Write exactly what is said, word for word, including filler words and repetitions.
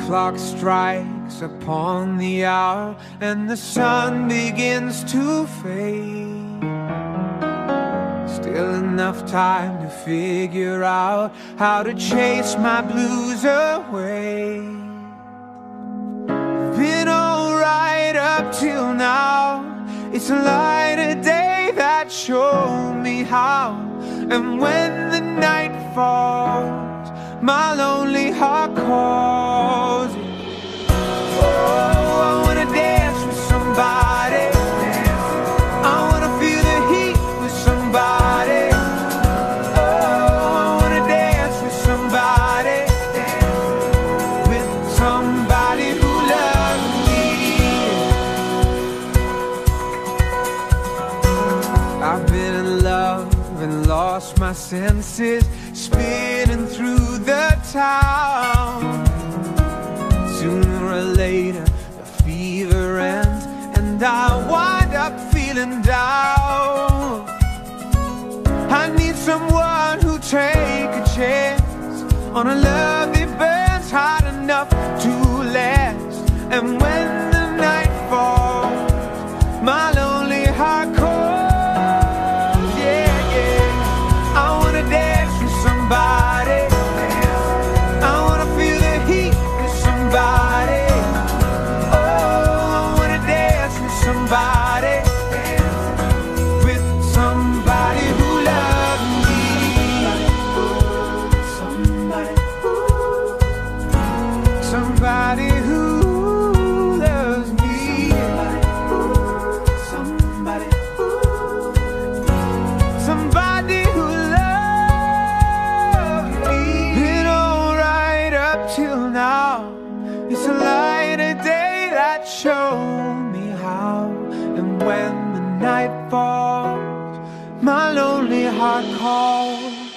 clock strikes upon the hour and the sun begins to fade, still enough time to figure out how to chase my blues away. Been alright up till now. It's a light of day that showed me how. And when the night falls, my lonely heart calls. Oh, I wanna dance with somebody. I wanna feel the heat with somebody. Oh, I wanna dance with somebody. With somebody who loves me. I've been in love and lost my senses, spinning through the town. Sooner or later the fever ends and I wind up feeling down. I need someone who'll take a chance on a love that burns hot enough to last. And when the night falls, my lonely heart calls. Somebody, I wanna feel the heat with somebody. Oh, I wanna dance with somebody, with somebody who loves me. Somebody, somebody who loves me. Somebody, somebody who till now. It's a light of day that showed me how. And when the night falls, my lonely heart calls.